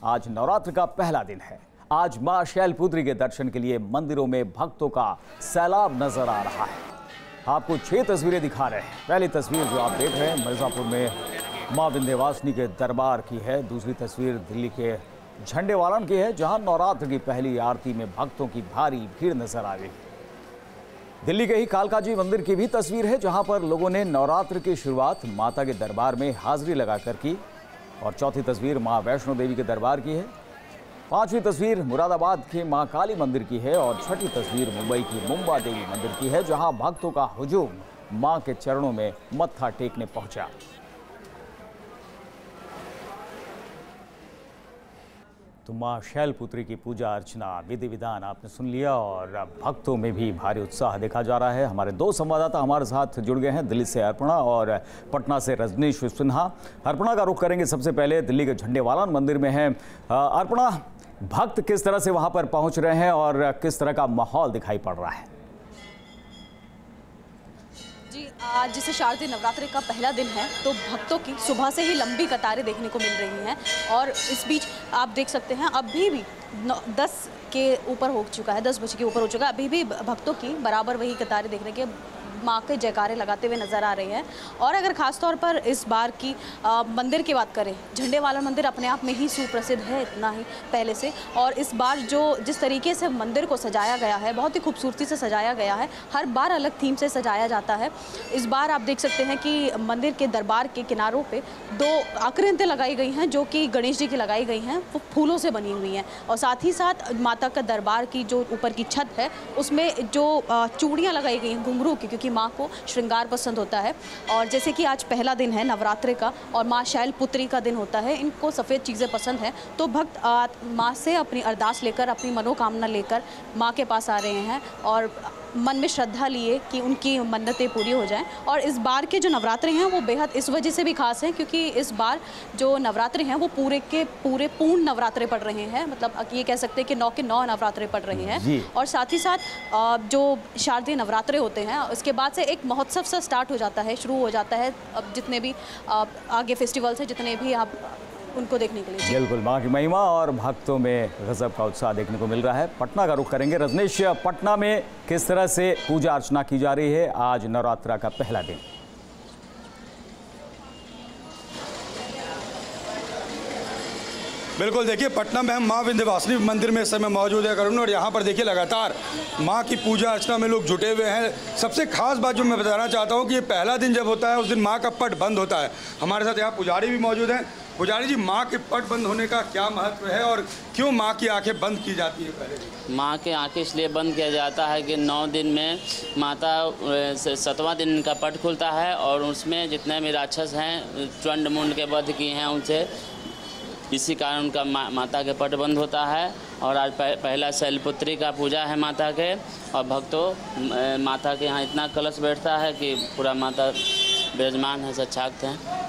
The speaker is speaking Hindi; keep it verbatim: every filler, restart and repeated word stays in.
आज नवरात्र का पहला दिन है। आज मां शैलपुत्री के दर्शन के लिए मंदिरों में भक्तों का सैलाब नजर आ रहा है। आपको छह तस्वीरें दिखा रहे हैं। पहली तस्वीर जो आप देख रहे हैं मिर्जापुर में मां विंध्यवासिनी के दरबार की है। दूसरी तस्वीर दिल्ली के झंडेवालन की है, जहां नवरात्र की पहली आरती में भक्तों की भारी भीड़ नजर आ रही है। दिल्ली के ही कालकाजी मंदिर की भी तस्वीर है, जहां पर लोगों ने नवरात्र की शुरुआत माता के दरबार में हाजिरी लगाकर की। और चौथी तस्वीर मां वैष्णो देवी के दरबार की है। पांचवी तस्वीर मुरादाबाद के मां काली मंदिर की है और छठी तस्वीर मुंबई की मुंबा देवी मंदिर की है, जहां भक्तों का हुजूम मां के चरणों में मत्था टेकने पहुंचा। तो मां शैलपुत्री की पूजा अर्चना विधि विधान आपने सुन लिया और भक्तों में भी भारी उत्साह देखा जा रहा है। हमारे दो संवाददाता हमारे साथ जुड़ गए हैं, दिल्ली से अर्पणा और पटना से रजनीश सिन्हा। अर्पणा का रुख करेंगे सबसे पहले, दिल्ली के झंडेवालन मंदिर में है। अर्पणा, भक्त किस तरह से वहां पर पहुंच रहे हैं और किस तरह का माहौल दिखाई पड़ रहा है? जी, आज जैसे शारदीय नवरात्रि का पहला दिन है तो भक्तों की सुबह से ही लंबी कतारें देखने को मिल रही हैं। और इस बीच आप देख सकते हैं अभी भी दस के ऊपर हो चुका है, दस बजे के ऊपर हो चुका है। अभी भी भक्तों की बराबर वही कतारें देखने के माँ के जयकारे लगाते हुए नज़र आ रहे हैं। और अगर ख़ास तौर पर इस बार की आ, मंदिर की बात करें, झंडेवालन मंदिर अपने आप में ही सुप्रसिद्ध है इतना ही पहले से। और इस बार जो जिस तरीके से मंदिर को सजाया गया है, बहुत ही खूबसूरती से सजाया गया है। हर बार अलग थीम से सजाया जाता है। इस बार आप देख सकते हैं कि मंदिर के दरबार के किनारों पर दो आकृतियाँ लगाई गई हैं, जो कि गणेश जी की लगाई गई हैं, वो फूलों से बनी हुई हैं। और साथ ही साथ माता का दरबार की जो ऊपर की छत है उसमें जो चूड़ियाँ लगाई गई हैं घुंघरू की, क्योंकि माँ को श्रृंगार पसंद होता है। और जैसे कि आज पहला दिन है नवरात्रि का और माँ शैलपुत्री का दिन होता है, इनको सफ़ेद चीज़ें पसंद हैं, तो भक्त माँ से अपनी अरदास लेकर, अपनी मनोकामना लेकर माँ के पास आ रहे हैं और मन में श्रद्धा लिए कि उनकी मन्नतें पूरी हो जाएं। और इस बार के जो नवरात्रि हैं वो बेहद इस वजह से भी खास हैं क्योंकि इस बार जो नवरात्रि हैं वो पूरे के पूरे पूर्ण नवरात्रे पड़ रहे हैं। मतलब ये कह सकते हैं कि नौ के नौ नवरात्रे पड़ रहे हैं। और साथ ही साथ जो शारदीय नवरात्रे होते हैं उसके बाद से एक महोत्सव सा स्टार्ट हो जाता है, शुरू हो जाता है। अब जितने भी आगे फेस्टिवल्स हैं, जितने भी आप उनको देखने के लिए बिल्कुल मां की महिमा और भक्तों में गजब का उत्साह देखने को मिल रहा है। पटना का रुख करेंगे। रजनीश, पटना में किस तरह से पूजा अर्चना की जा रही है आज नवरात्रा का पहला दिन? बिल्कुल, देखिए पटना में हम माँ विंध्यवासिनी मंदिर में इस समय मौजूद है करुण, और यहाँ पर देखिए लगातार माँ की पूजा अर्चना में लोग जुटे हुए हैं। सबसे खास बात जो मैं बताना चाहता हूँ कि ये पहला दिन जब होता है उस दिन माँ का पट बंद होता है। हमारे साथ यहाँ पुजारी भी मौजूद हैं। पुजारी जी, माँ के पट बंद होने का क्या महत्व है और क्यों माँ की आंखें बंद की जाती है? पहले माँ की आंखें इसलिए बंद किया जाता है कि नौ दिन में माता सतवां दिन का पट खुलता है और उसमें जितने भी राक्षस हैं, चंड मुंड के वध किए हैं, उनसे इसी कारण उनका मा, माता के पट बंद होता है। और आज पह, पहला शैलपुत्री का पूजा है माता के, और भक्तों माता के यहाँ इतना कलश बैठता है कि पूरा माता विराजमान है, सच्चाक्त हैं।